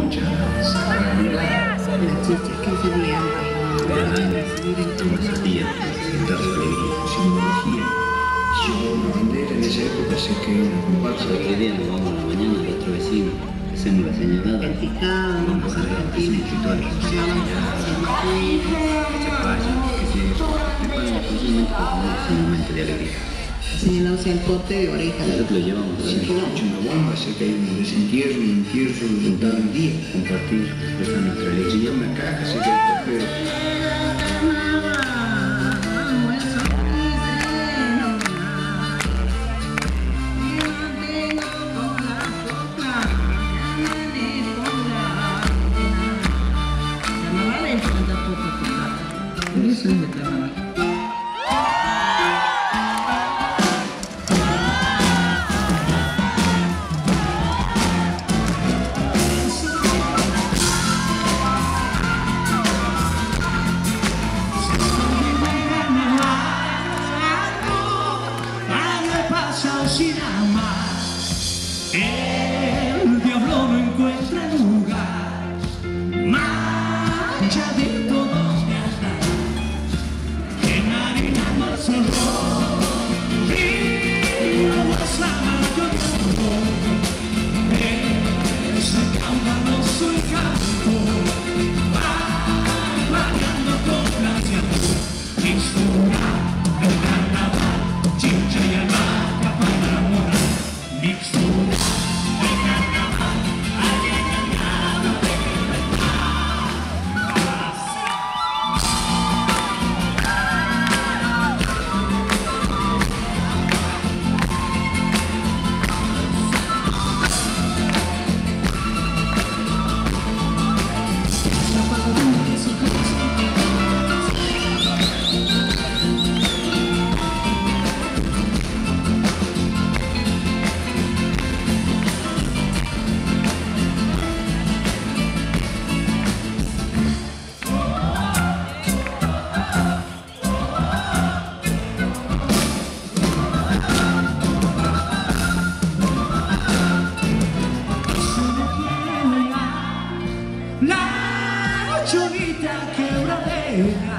mucha sagralidad. Las chichas que serían filosofía, sentar su alegría, simbología. Yo, una bandera en esa época sé que era una comparsa. Otro día nos vamos a la mañana al otro vecino, hacemos la señalada. el picado, los argentinos, toda la chapalla, que se preparan exclusivamente para un momento de alegría. señalándose el corte de oreja. Nosotros lo llevamos a Si ver, escucha una bomba, sé que hay un desentierro, un entierro todo el día. compartir, expresar nuestra Si alegría. hay una caja, sé que hay trofeo. Eso es de carnaval. Sin amar, el diablo no encuentra lugar, más allá de todos de atrás, enharinando el sol, río más amarillo de amor, ese caudaloso encanto, va variando con gracia, mixtura del carnaval, chicha y alma. La chorita quebradera